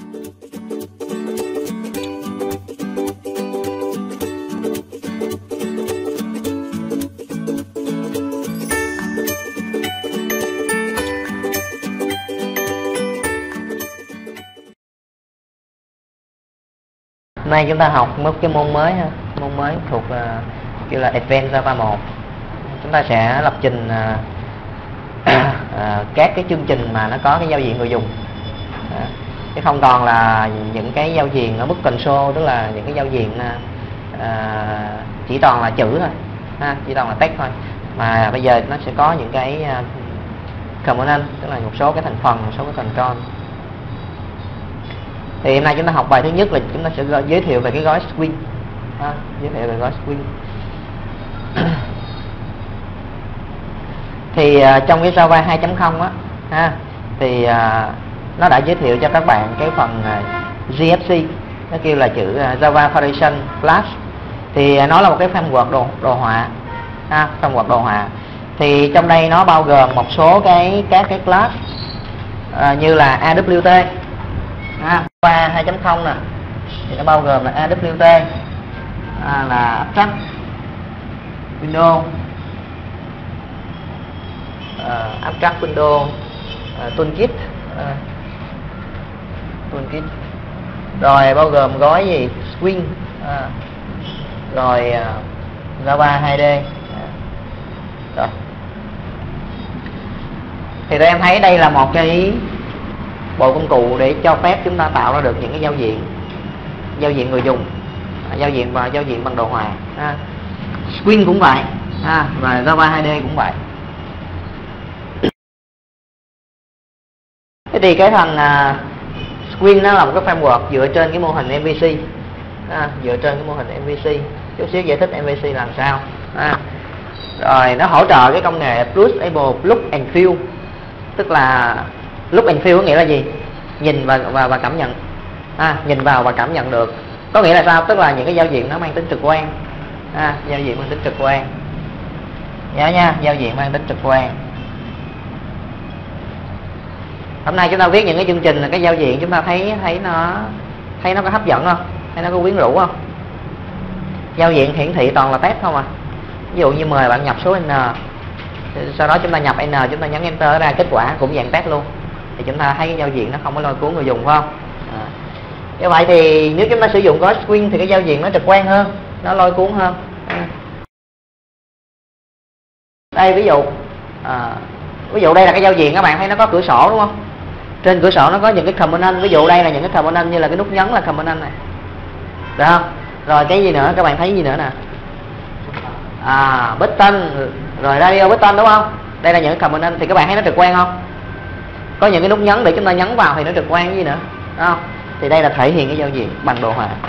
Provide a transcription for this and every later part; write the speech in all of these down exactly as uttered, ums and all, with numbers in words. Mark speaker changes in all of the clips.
Speaker 1: Hôm nay chúng ta học một cái môn mới ha, môn mới thuộc uh, kêu là Advanced Java một. Chúng ta sẽ lập trình uh, uh, các cái chương trình mà nó có cái giao diện người dùng, uh, chứ không còn là những cái giao diện ở mức console, tức là những cái giao diện uh, chỉ toàn là chữ thôi, ha, chỉ toàn là text thôi. Mà bây giờ nó sẽ có những cái uh, component, tức là một số cái thành phần, một số cái control. Thì hôm nay chúng ta học bài thứ nhất là chúng ta sẽ giới thiệu về cái gói Swing, ha, giới thiệu về gói Swing. Thì uh, trong cái Java hai chấm không á, ha, thì uh, nó đã giới thiệu cho các bạn cái phần uh, giê ép xê, nó kêu là chữ uh, Java Foundation Class. Thì uh, nó là một cái framework đồ đồ họa, ha, framework đồ họa. Thì trong đây nó bao gồm một số cái các cái class uh, như là a vê tê, ha, Java hai chấm không nè, thì nó bao gồm là a vê tê, à, là Abstract Window, uh, Abstract Window, uh, Toolkit, uh, Toolkit, rồi bao gồm gói gì Swing, uh, rồi uh, Java hai đê, uh, rồi. Thì tụi em thấy đây là một cái bộ công cụ để cho phép chúng ta tạo ra được những cái giao diện, giao diện người dùng, giao diện và giao diện bằng đồ họa. Ha. Swing cũng vậy, ha, và Java hai đê cũng vậy. Thế thì cái thằng uh, Swing nó là một cái framework dựa trên cái mô hình em vê xê, ha, dựa trên cái mô hình em vê xê. Chút xíu giải thích em vê xê làm sao. Ha. Rồi nó hỗ trợ cái công nghệ Plus-able Look and Feel, tức là look and feel có nghĩa là gì? Nhìn và và, và cảm nhận, à, nhìn vào và cảm nhận được. Có nghĩa là sao? Tức là những cái giao diện nó mang tính trực quan, à, giao diện mang tính trực quan, nhớ nha, giao diện mang tính trực quan. Hôm nay chúng ta viết những cái chương trình là cái giao diện chúng ta thấy thấy nó thấy nó có hấp dẫn không? Thấy nó có quyến rũ không? Giao diện hiển thị toàn là text không à? Ví dụ như mời bạn nhập số n, sau đó chúng ta nhập n, chúng ta nhấn enter ra kết quả cũng dạng text luôn, thì chúng ta thấy cái giao diện nó không có lôi cuốn người dùng, phải không? À. Như vậy thì nếu chúng ta sử dụng gói Swing thì cái giao diện nó trực quan hơn, nó lôi cuốn hơn. À. Đây ví dụ, à, ví dụ đây là cái giao diện, các bạn thấy nó có cửa sổ đúng không? Trên cửa sổ nó có những cái component, ví dụ đây là những cái component như là cái nút nhấn là component này, được không? Rồi cái gì nữa, các bạn thấy gì nữa nè? À, button, rồi radio button đúng không? Đây là những cái component, thì các bạn thấy nó trực quan không? Có những cái nút nhấn để chúng ta nhấn vào thì nó trực quan, cái gì nữa, đúng không? Thì đây là thể hiện cái giao diện bằng đồ họa.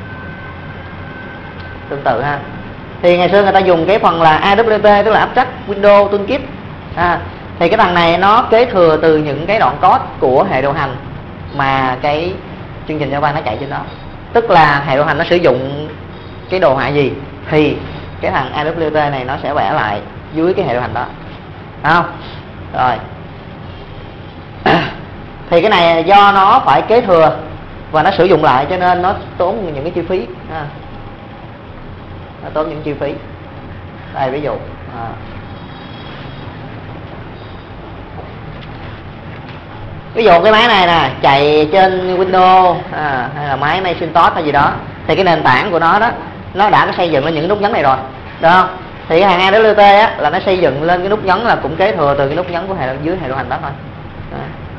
Speaker 1: Tương tự ha. Thì ngày xưa người ta dùng cái phần là a vê tê, tức là Abstract Window Toolkit, à, thì cái thằng này nó kế thừa từ những cái đoạn code của hệ điều hành mà cái chương trình Java nó chạy trên đó. Tức là hệ điều hành nó sử dụng cái đồ họa gì thì cái thằng a vê tê này nó sẽ vẽ lại dưới cái hệ điều hành đó, phải không? Rồi thì cái này do nó phải kế thừa và nó sử dụng lại cho nên nó tốn những cái chi phí, ha. Nó tốn những chi phí. Đây ví dụ, à. ví dụ cái máy này nè chạy trên Windows, à, hay là máy Macintosh hay gì đó, thì cái nền tảng của nó đó nó đã có xây dựng lên những cái nút nhấn này rồi, được không? Thì cái hàng a vê tê á là nó xây dựng lên cái nút nhấn là cũng kế thừa từ cái nút nhấn của hệ dưới hệ điều hành đó thôi. Đó.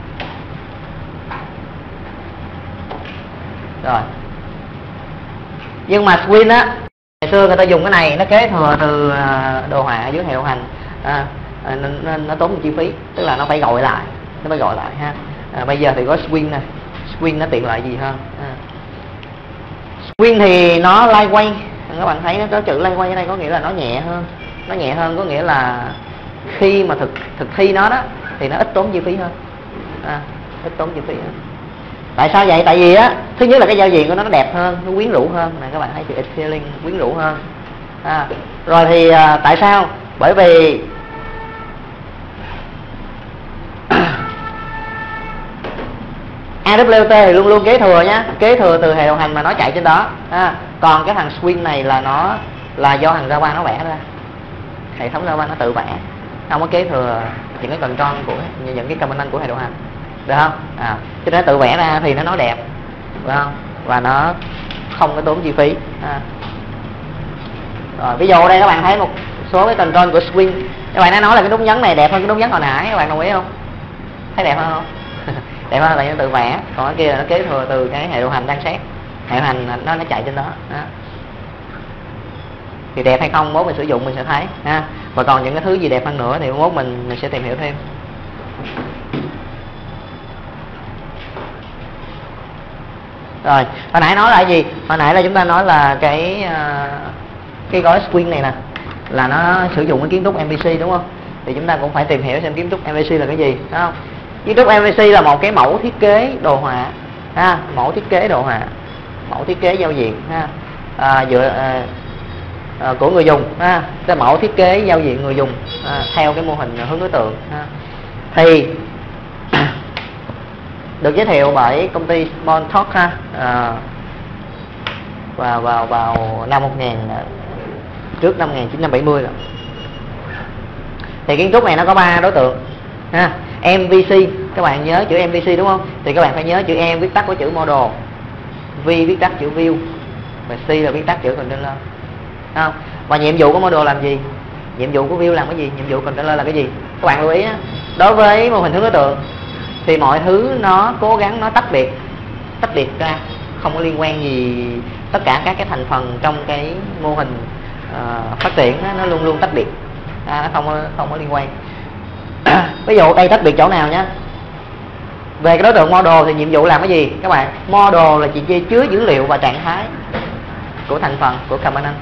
Speaker 1: Rồi. Nhưng mà Swing á, ngày xưa người ta dùng cái này nó kế thừa từ đồ họa dưới hệ điều hành, à, nên, nên nó tốn một chi phí, tức là nó phải gọi lại, nó phải gọi lại ha. À, bây giờ thì có Swing này, Swing nó tiện lợi gì hơn. À. Swing thì nó lightweight, các bạn thấy nó có chữ lightweight ở đây có nghĩa là nó nhẹ hơn, nó nhẹ hơn có nghĩa là khi mà thực thực thi nó đó thì nó ít tốn chi phí hơn, à, ít tốn chi phí hơn. Tại sao vậy? Tại vì á, thứ nhất là cái giao diện của nó nó đẹp hơn, nó quyến rũ hơn này, các bạn thấy chữ appealing, quyến rũ hơn. À, rồi thì à, tại sao? Bởi vì a vê tê thì luôn luôn kế thừa nhá, kế thừa từ hệ điều hành mà nó chạy trên đó. À, còn cái thằng swing này là nó là do thằng Java nó vẽ ra, hệ thống Java nó tự vẽ, không có kế thừa những cái control của những cái component của hệ điều hành, được không? À, cho nên tự vẽ ra thì nó nói đẹp, phải không? Và nó không có tốn chi phí. À. Rồi ví dụ ở đây các bạn thấy một số cái control của swing, các bạn đã nói là cái nút nhấn này đẹp hơn cái nút nhấn hồi nãy, các bạn đồng ý không? Thấy đẹp hơn không? Đẹp hơn là nó tự vẽ, còn cái kia là nó kế thừa từ cái hệ điều hành đang xét, hệ điều hành nó nó chạy trên đó. Đó. Thì đẹp hay không mốt mình sử dụng mình sẽ thấy ha. Và còn những cái thứ gì đẹp hơn nữa thì mốt mình mình sẽ tìm hiểu thêm. Rồi hồi nãy nói là gì? Hồi nãy là chúng ta nói là cái cái gói swing này nè là nó sử dụng cái kiến trúc em vê xê, đúng không? Thì chúng ta cũng phải tìm hiểu xem kiến trúc em vê xê là cái gì, đúng không? Kiến trúc em vê xê là một cái mẫu thiết kế đồ họa, ha, mẫu thiết kế đồ họa, mẫu thiết kế giao diện, ha, à, dựa à, à, của người dùng, ha, cái mẫu thiết kế giao diện người dùng à, theo cái mô hình hướng đối tượng, ha. Thì được giới thiệu bởi công ty Smalltalk, ha, à, vào vào vào năm một nghìn trước năm một nghìn chín trăm bảy mươi rồi. Thì kiến trúc này nó có ba đối tượng, ha. em vê xê, các bạn nhớ chữ em vê xê đúng không? Thì các bạn phải nhớ chữ em viết tắt của chữ model, V viết tắt chữ view, và C là viết tắt chữ controller, không? Và nhiệm vụ của model làm gì? Nhiệm vụ của view làm cái gì? Nhiệm vụ controller là cái gì? Các bạn lưu ý á, đối với mô hình hướng đối tượng thì mọi thứ nó cố gắng nó tách biệt, tách biệt ra, không có liên quan gì. Tất cả các cái thành phần trong cái mô hình uh, phát triển đó, nó luôn luôn tách biệt, à, nó không có, không có liên quan. Ví dụ đây tách biệt chỗ nào nhé? Về cái đối tượng model thì nhiệm vụ làm cái gì các bạn? Model là chỉ chứa dữ liệu và trạng thái của thành phần của component.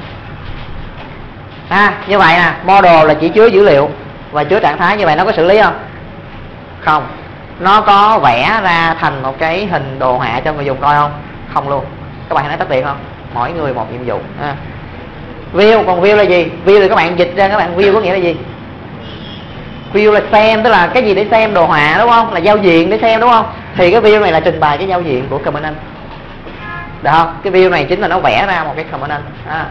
Speaker 1: À, như vậy nè, model là chỉ chứa dữ liệu và chứa trạng thái, như vậy nó có xử lý không? Không. Nó có vẽ ra thành một cái hình đồ họa cho người dùng coi không? Không luôn. Các bạn thấy tách biệt không? Mỗi người một nhiệm vụ. À. View, còn view là gì? View thì các bạn dịch ra, các bạn view có nghĩa là gì? View là xem, tức là cái gì để xem đồ họa, đúng không? Là giao diện để xem, đúng không? Thì cái view này là trình bày cái giao diện của component, được không? Cái view này chính là nó vẽ ra một cái component. À.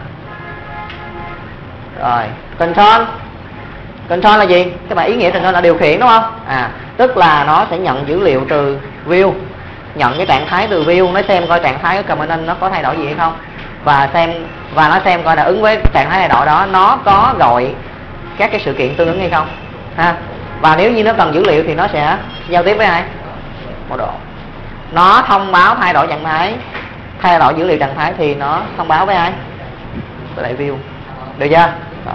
Speaker 1: Rồi, control. Control là gì? Các bạn ý nghĩa control là điều khiển, đúng không? À, tức là nó sẽ nhận dữ liệu từ view, nhận cái trạng thái từ view, nó xem coi trạng thái của component nó có thay đổi gì hay không, và xem và nó xem coi là ứng với trạng thái thay đổi đó nó có gọi các cái sự kiện tương ứng hay không, ha. Và nếu như nó cần dữ liệu thì nó sẽ giao tiếp với ai? Model. Nó thông báo thay đổi trạng thái, thay đổi dữ liệu trạng thái thì nó thông báo với ai? Với lại view. Được chưa? Đó.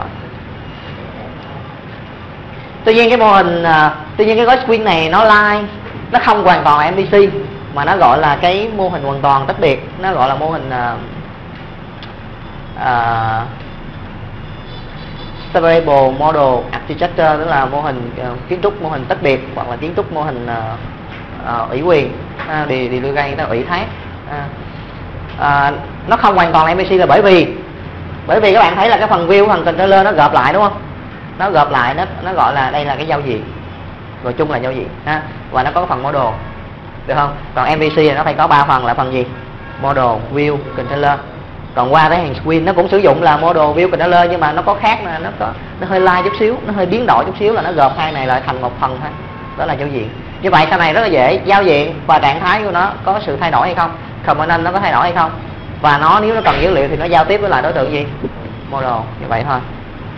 Speaker 1: Tuy nhiên cái mô hình uh, tuy nhiên cái gói swing này nó line, nó không hoàn toàn là em vê xê mà nó gọi là cái mô hình hoàn toàn tách biệt, nó gọi là mô hình uh, uh, separable model architecture, tức là mô hình uh, kiến trúc mô hình tách biệt, hoặc là kiến trúc mô hình uh, uh, ủy quyền, uh, đi đi đưa ra người ta ủy thác. Uh, uh, nó không hoàn toàn là em vê xê là bởi vì bởi vì các bạn thấy là cái phần view, phần controller nó gộp lại, đúng không? Nó gộp lại, nó nó gọi là đây là cái giao diện, gọi chung là giao diện, ha. Và nó có phần model, được không? Còn em vê xê thì nó phải có ba phần là phần gì? Model, view, controller. Còn qua tới hàng swing nó cũng sử dụng là model, view, controller, nhưng mà nó có khác, là nó có nó hơi lai chút xíu, nó hơi biến đổi chút xíu, là nó gộp hai này lại thành một phần thôi, đó là giao diện. Như vậy sau này rất là dễ, giao diện và trạng thái của nó có sự thay đổi hay không, component nó có thay đổi hay không, và nó nếu nó cần dữ liệu thì nó giao tiếp với lại đối tượng gì? Model, như vậy thôi.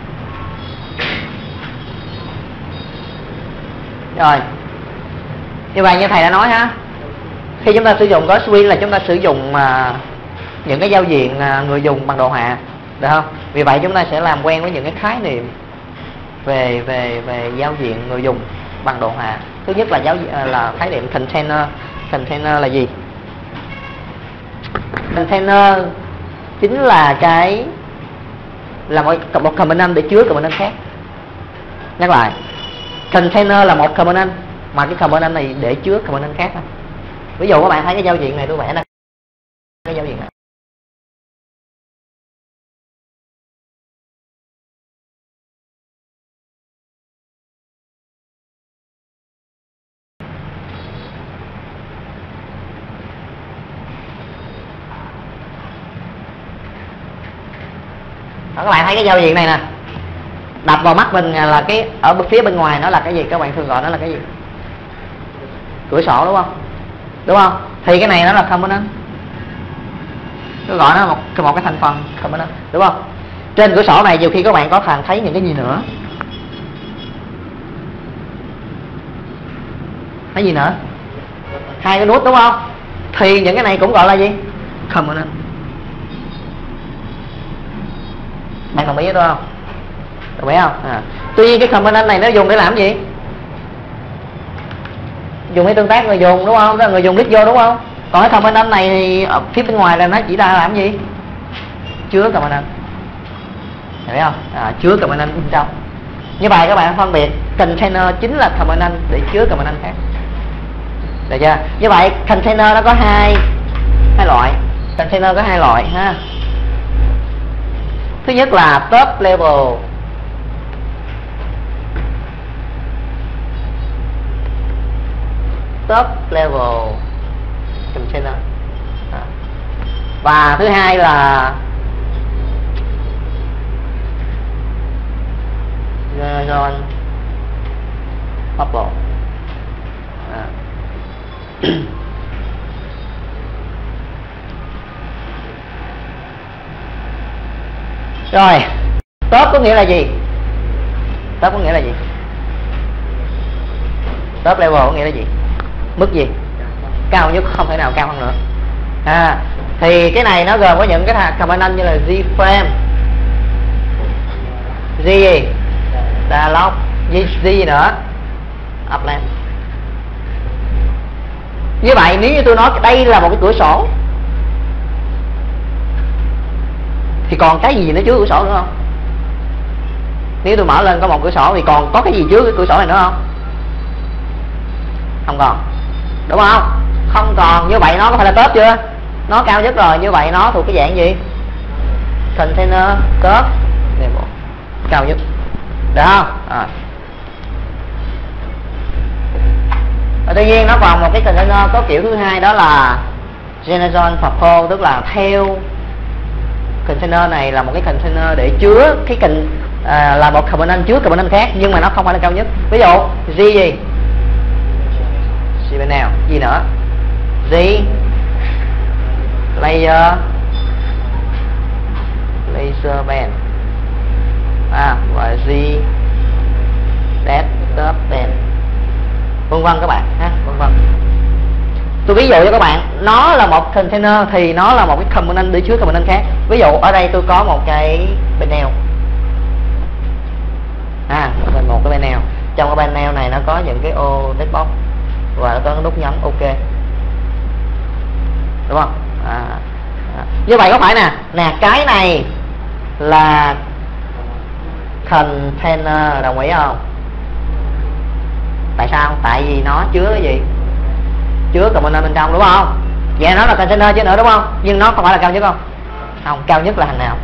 Speaker 1: Rồi, như vậy như thầy đã nói ha, khi chúng ta sử dụng gói swing là chúng ta sử dụng uh, những cái giao diện uh, người dùng bằng đồ họa, được không? Vì vậy chúng ta sẽ làm quen với những cái khái niệm về về về giao diện người dùng bằng đồ họa. Thứ nhất là giáo uh, là khái niệm container. Container là gì? Container chính là cái là một, một component để chứa component khác. Nhắc lại, container là một component mà cái component này để chứa component khác thôi. Ví dụ các bạn thấy cái giao diện này tôi vẽ là cái giao diện này. Đó, các bạn thấy cái giao diện này nè, đập vào mắt mình là cái ở bên phía bên ngoài nó là cái gì? Các bạn thường gọi nó là cái gì? Cửa sổ đúng không? Đúng không? Thì cái này nó là component. Tôi gọi nó là một, một cái thành phần component, đúng không? Trên cửa sổ này nhiều khi các bạn có thể thấy những cái gì nữa? Cái gì nữa? Hai cái nút đúng không? Thì những cái này cũng gọi là gì? Component. Bạn đồng ý với tôi không? Đồng ý không? À. Tuy nhiên cái component này nó dùng để làm gì? Dùng để tương tác người dùng đúng không? Đó là người dùng click vô đúng không? Còn cái component này thì ở phía bên ngoài là nó chỉ là làm gì? Chứa component. Hiểu không? À, chứa component bên trong. Như vậy các bạn phân biệt container chính là component để chứa component khác. Được chưa? Như vậy container nó có hai hai loại. Container có hai loại ha. Thứ nhất là top level. Top level container. À. Và thứ hai là general bubble. À. Rồi, top có nghĩa là gì? Top có nghĩa là gì? Top level có nghĩa là gì? Mức gì? Cao nhất, không thể nào cao hơn nữa. À, thì cái này nó gồm có những cái component như là G-frame, G gì? Dialog, G, G gì nữa? Upland. Như vậy nếu như tôi nói đây là một cái cửa sổ thì còn cái gì nữa chứa cửa sổ nữa không? Nếu tôi mở lên có một cửa sổ thì còn có cái gì chứa cái cửa sổ này nữa không? Không còn. Đúng không? Không còn. Như vậy nó có phải là top chưa? Nó cao nhất rồi. Như vậy nó thuộc cái dạng gì? Container top level. Cao nhất. Được không? À. Và tuy nhiên nó còn một cái container có kiểu thứ hai, đó là general purpose, tức là theo container này là một cái container để chứa cái cần à, là một component chứa component khác, nhưng mà nó không phải là cao nhất. Ví dụ G gì? G bên nào? Gì nữa? G layer laser band. À, và G desktop band. Vân vân các bạn ha, vân vân. Tôi ví dụ cho các bạn, nó là một container thì nó là một cái component để chứa component khác. Ví dụ ở đây tôi có một cái panel. À, một cái panel. Trong cái panel này nó có những cái ô text và nó có cái nút nhấn OK. Đúng không? À, à. Như vậy có phải nè, nè cái này là container, đồng ý không? Tại sao? Tại vì nó chứa cái gì? Chứa component bên trong đúng không? Vậy nó là container chứ nữa đúng không? Nhưng nó không phải là cao nhất không? Không, cao nhất là hàng nào?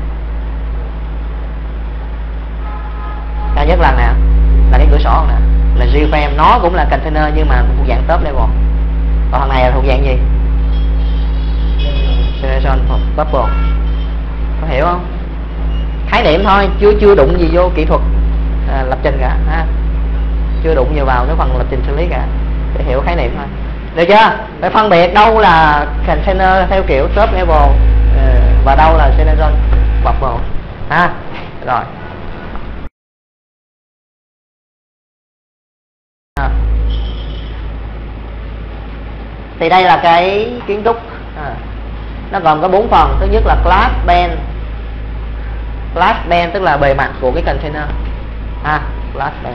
Speaker 1: Cao nhất là nào? Là cái cửa sổ nè, là G-frame, nó cũng là container nhưng mà thuộc dạng top level. Còn thằng này là thuộc dạng gì? Generation bubble. Có hiểu không? Khái niệm thôi, chưa chưa đụng gì vô kỹ thuật à, lập trình cả ha. Chưa đụng nhiều vào cái phần lập trình xử lý cả, để hiểu khái niệm thôi. Được chưa? Để phân biệt đâu là container theo kiểu top level và đâu là general bubble ha. Rồi. À. Thì đây là cái kiến trúc à. Nó gồm có bốn phần. Thứ nhất là class band. Class band tức là bề mặt của cái container ha. Class band.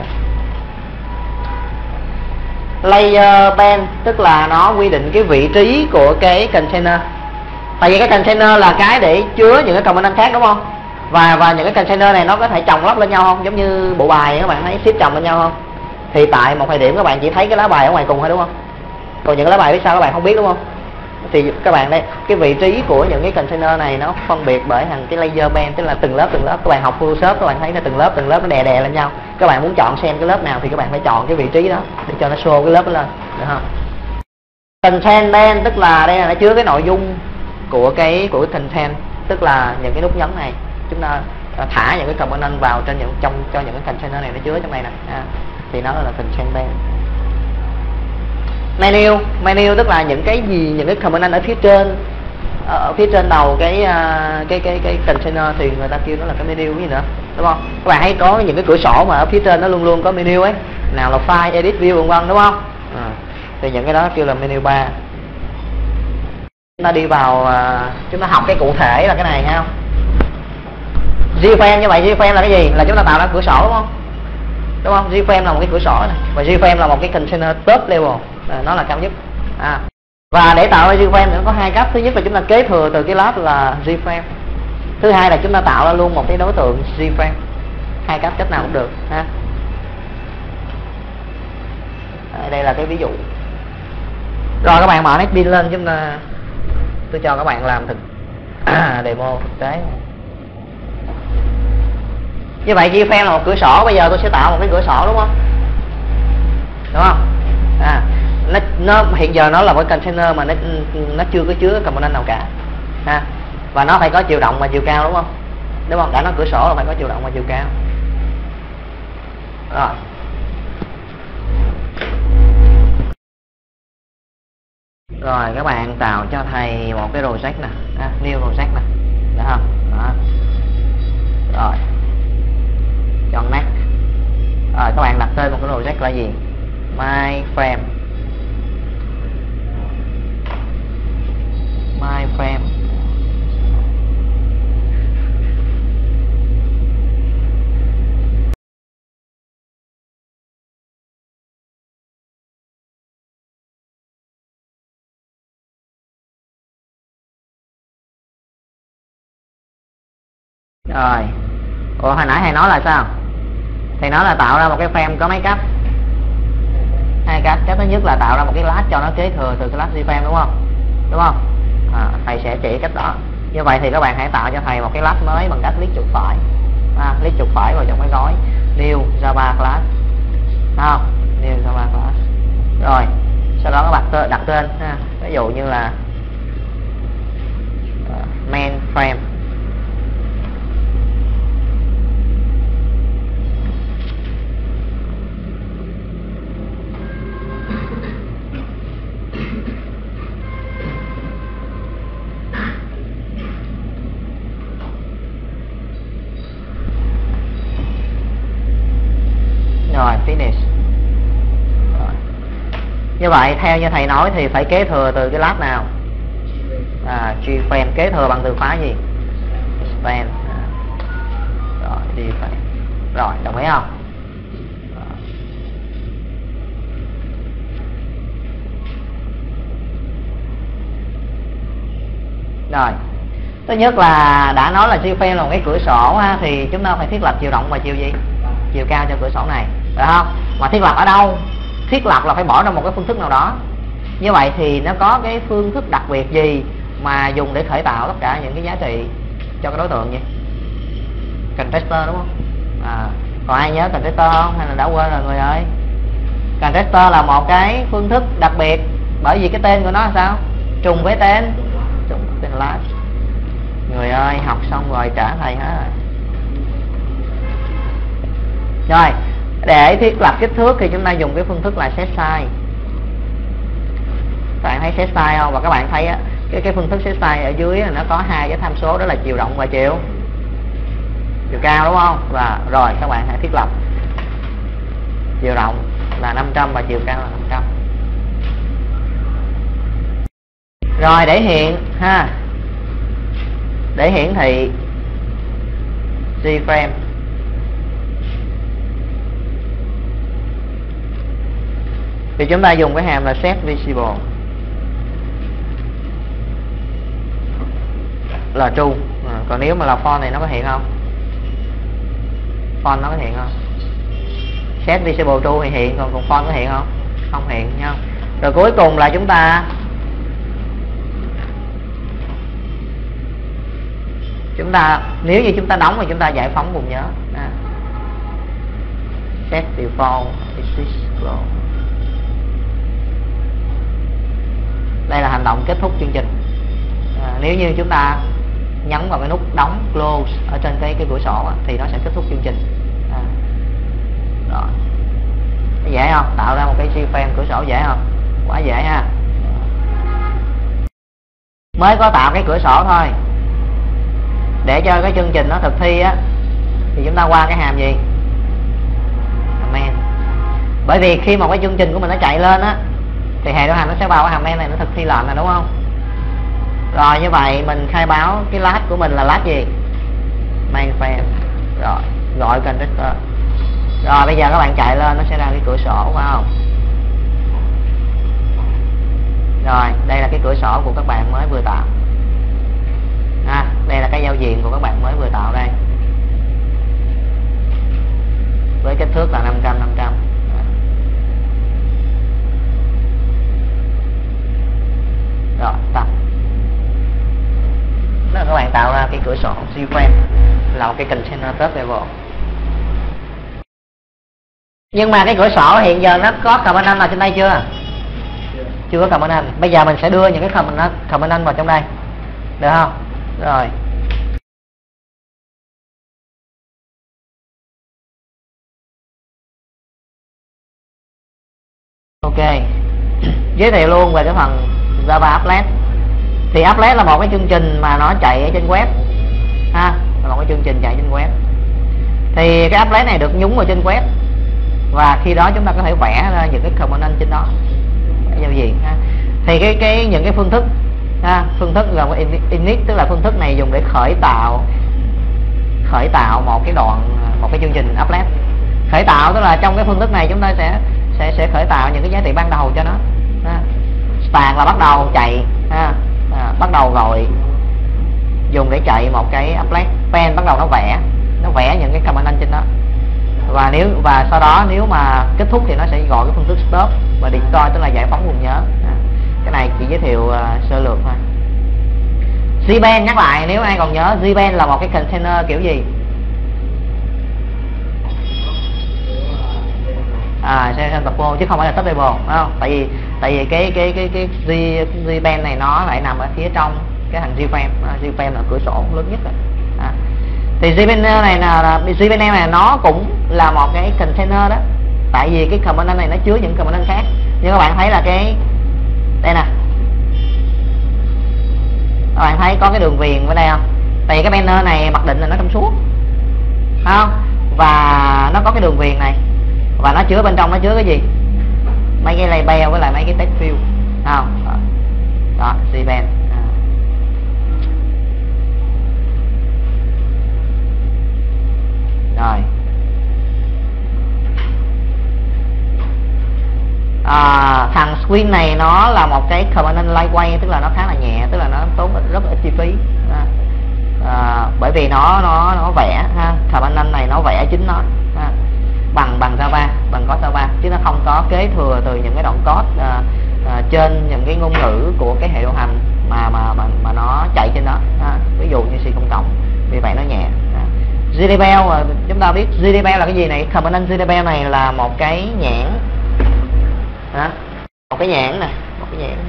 Speaker 1: Layer band tức là nó quy định cái vị trí của cái container. Tại vì cái container là cái để chứa những cái component khác đúng không? Và và những cái container này nó có thể chồng lắp lên nhau không? Giống như bộ bài các bạn thấy xếp chồng lên nhau không? Thì tại một thời điểm các bạn chỉ thấy cái lá bài ở ngoài cùng thôi đúng không? Còn những cái lá bài phía sau các bạn không biết đúng không? Thì các bạn đây, cái vị trí của những cái container này nó phân biệt bởi thành cái layer band, tức là từng lớp từng lớp. Các bạn học Photoshop các bạn thấy nó từng lớp từng lớp nó đè đè lên nhau. Các bạn muốn chọn xem cái lớp nào thì các bạn phải chọn cái vị trí đó để cho nó show cái lớp đó lên, được không? Content band tức là đây là nó chứa cái nội dung của cái của cái content, tức là những cái nút nhấn này chúng ta à, thả những cái component vào trên những trong cho những cái container này nó chứa trong này nè, à, thì nó là container. Menu, menu tức là những cái gì, những cái component ở phía trên, ở phía trên đầu cái uh, cái cái cái container thì người ta kêu nó là cái menu gì nữa, đúng không? Các bạn hay có những cái cửa sổ mà ở phía trên nó luôn luôn có menu ấy, nào là file, edit, view vân vân, đúng không? À, thì những cái đó kêu là menu bar. Chúng ta đi vào uh, chúng ta học cái cụ thể là cái này ha. Gframe như vậy, Gframe là cái gì? Là chúng ta tạo ra cửa sổ, đúng không? Đúng không? Gframe là một cái cửa sổ này, và Gframe là một cái container top level, à, nó là cao nhất. À, và để tạo ra Gframe thì nó có hai cách. Thứ nhất là chúng ta kế thừa từ cái lab là Gframe. Thứ hai là chúng ta tạo ra luôn một cái đối tượng Gframe. Hai cách, cách nào cũng được ha. À, đây là cái ví dụ. Rồi các bạn mở Netbeans lên, chúng ta tôi cho các bạn làm thực demo thực tế. Như vậy Gframe là một cửa sổ, bây giờ tôi sẽ tạo một cái cửa sổ, đúng không? Đúng không? À, nó, nó hiện giờ nó là một cái container mà nó nó chưa có chứa component nào cả, ha. Và nó phải có chiều rộng và chiều cao, đúng không? Đúng không? Đã nó cửa sổ là phải có chiều rộng và chiều cao. Rồi. Rồi các bạn tạo cho thầy một cái project nè, à, new project nè, được không? Đó. Rồi. Chọn next. Rồi các bạn đặt tên một cái project là gì? My frame. My frame. Rồi. Ủa hồi nãy thầy nói là sao? Thầy nói là tạo ra một cái frame có mấy cách? Hai cách. Cách thứ nhất là tạo ra một cái class cho nó kế thừa từ cái class Gframe, đúng không? Đúng không? À, thầy sẽ chỉ cách đó. Như vậy thì các bạn hãy tạo cho thầy một cái class mới bằng cách click chuột phải. À, click chuột phải vào trong cái gói New Java class. Đúng không? New Java class. Rồi, sau đó các bạn đặt, đặt tên ha. Ví dụ như là uh, main frame. Rồi, finish. Rồi. Như vậy theo như thầy nói thì phải kế thừa từ cái lab nào? À, Gframe. Kế thừa bằng từ khóa gì? Span. À. Rồi, Gframe. Rồi, đồng ý không? Rồi. Thứ nhất là đã nói là Gframe là một cái cửa sổ ha, thì chúng ta phải thiết lập chiều rộng và chiều gì? Chiều cao cho cửa sổ này, được không? Mà thiết lập ở đâu? Thiết lập là phải bỏ ra một cái phương thức nào đó. Như vậy thì nó có cái phương thức đặc biệt gì mà dùng để khởi tạo tất cả những cái giá trị cho cái đối tượng vậy? Constructor, đúng không? À, còn ai nhớ constructor không? Hay là đã quên rồi người ơi? Constructor là một cái phương thức đặc biệt, bởi vì cái tên của nó là sao? Trùng với tên, trùng với tên class. Người ơi, học xong rồi trả thầy hết rồi. Rồi, để thiết lập kích thước thì chúng ta dùng cái phương thức là set size. Các bạn thấy set size không? Và các bạn thấy á, cái cái phương thức set size ở dưới nó có hai cái tham số, đó là chiều rộng và chiều chiều cao, đúng không? Và rồi các bạn hãy thiết lập chiều rộng là năm trăm và chiều cao là năm trăm. Rồi để hiện ha, để hiển thị Gframe thì chúng ta dùng cái hàm là set visible là true. À, còn nếu mà là font này nó có hiện không? Font nó có hiện không? Set visible true thì hiện, còn còn font có hiện không? Không hiện nha. Rồi cuối cùng là chúng ta chúng ta nếu như chúng ta đóng thì chúng ta giải phóng vùng nhớ. À. Set default exist flow. Đây là hành động kết thúc chương trình. À, nếu như chúng ta nhấn vào cái nút đóng close ở trên cái cái cửa sổ á, thì nó sẽ kết thúc chương trình. À. Rồi. Dễ không? Tạo ra một cái keyframe cửa sổ dễ không? Quá dễ ha. Mới có tạo cái cửa sổ thôi. Để cho cái chương trình nó thực thi á, thì chúng ta qua cái hàm gì? Command. Bởi vì khi một cái chương trình của mình nó chạy lên á, thì hệ điều hành nó sẽ vào cái hàm main này nó thực thi lệnh này, đúng không? Rồi như vậy mình khai báo cái last của mình là last gì? Mainframe. Rồi gọi constructor. Rồi bây giờ các bạn chạy lên nó sẽ ra cái cửa sổ, phải không? Rồi đây là cái cửa sổ của các bạn mới vừa tạo. À, đây là cái giao diện của các bạn mới vừa tạo đây, với kích thước là năm trăm năm trăm. Rồi tắt. Đó là các bạn tạo ra cái cửa sổ Gframe là một cái container top level. Nhưng mà cái cửa sổ hiện giờ nó có command nào trên đây chưa? Chưa có command. Bây giờ mình sẽ đưa những cái command command vào trong đây, được không? Rồi. Ok. Giới thiệu luôn về cái phần Java Applet. Thì Applet là một cái chương trình mà nó chạy ở trên web ha, là một cái chương trình chạy trên web. Thì cái Applet này được nhúng vào trên web, và khi đó chúng ta có thể vẽ ra những cái component trên đó, cái giao diện ha. Thì cái cái những cái phương thức ha, phương thức là init, tức là phương thức này dùng để khởi tạo khởi tạo một cái đoạn, một cái chương trình Applet. Khởi tạo tức là trong cái phương thức này chúng ta sẽ sẽ sẽ khởi tạo những cái giá trị ban đầu cho nó ha. Start là bắt đầu chạy ha, à, bắt đầu gọi, dùng để chạy một cái applet. Pen bắt đầu nó vẽ nó vẽ những cái command trên đó, và nếu và sau đó nếu mà kết thúc thì nó sẽ gọi cái phương thức stop, và deploy tức là giải phóng vùng nhớ. À, cái này chỉ giới thiệu uh, sơ lược thôi. Gben nhắc lại nếu ai còn nhớ, Gben là một cái container kiểu gì? À, sẽ tập vô chứ không phải là top level, đúng không? Tại vì tại vì cái cái cái cái Gben này nó lại nằm ở phía trong cái thằng Gframe. À, Gframe là cửa sổ lớn nhất rồi. À. Thì Gben này là Gben này nó cũng là một cái container đó. Tại vì cái command này nó chứa những command khác. Nhưng các bạn thấy là cái đây nè. Các bạn thấy có cái đường viền ở đây không? Tại vì cái banner này mặc định là nó trong suốt, không? Và nó có cái đường viền này, và nó chứa bên trong nó chứa cái gì? Mấy cái label với lại mấy cái text field, không? Đó, đó Gben. Rồi. À, thằng Swing này nó là một cái command lightweight, tức là nó khá là nhẹ, tức là nó tốn rất ít chi phí. À, à, bởi vì nó nó nó vẽ ha, command này nó vẽ chính nó ha, bằng bằng Java, bằng code Java, chứ nó không có kế thừa từ những cái đoạn code à, à, trên những cái ngôn ngữ của cái hệ điều hành mà mà mà, mà nó chạy trên đó. À, ví dụ như C cộng cộng, vì vậy nó nhẹ. À. giê đê bê lờ, chúng ta biết giê đê bê lờ là cái gì này? Command giê đê bê lờ này là một cái nhãn, à, một cái nhãn nè, một cái nhãn,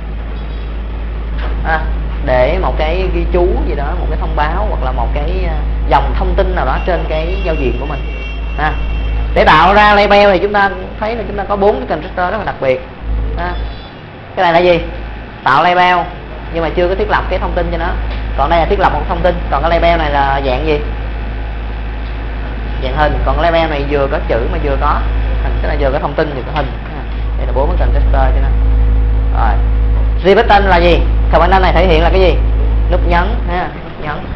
Speaker 1: à, để một cái ghi chú gì đó, một cái thông báo hoặc là một cái dòng thông tin nào đó trên cái giao diện của mình. À, để tạo ra label thì chúng ta thấy là chúng ta có bốn cái constructor rất là đặc biệt. À, cái này là gì? Tạo label nhưng mà chưa có thiết lập cái thông tin cho nó. Còn đây là thiết lập một thông tin. Còn cái label này là dạng gì? Dạng hình. Còn cái label này vừa có chữ mà vừa có hình, cái này vừa có thông tin vừa có hình. À, đây là bốn cái constructor cho nó. Rồi. Rebutton là gì? Command này thể hiện là cái gì? Nút nhấn ha, nút nhấn.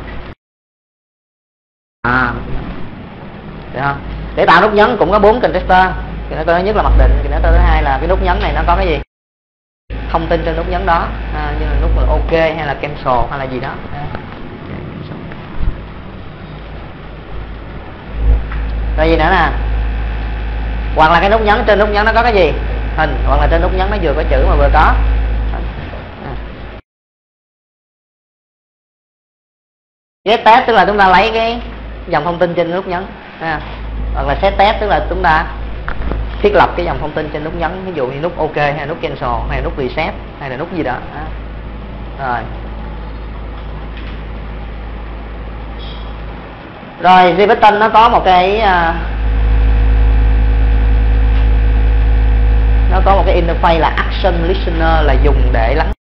Speaker 1: À, được không? Để tạo nút nhấn cũng có bốn constructor. Cái thứ nhất là mặc định, cái thứ hai là cái nút nhấn này nó có cái gì? Thông tin trên nút nhấn đó, à, như là nút là OK hay là cancel hay là gì đó. À. Rồi gì nữa nè? Hoặc là cái nút nhấn, trên nút nhấn nó có cái gì? Hình, hoặc là trên nút nhấn nó vừa có chữ mà vừa có. À. Get test tức là chúng ta lấy cái dòng thông tin trên nút nhấn. À. Hoặc là set test tức là chúng ta thiết lập cái dòng thông tin trên nút nhấn, ví dụ như nút OK hay nút cancel hay nút reset hay là nút gì đó. À. Rồi. Rồi Gviston nó có một cái uh, nó có một cái interface là action listener, là dùng để lắng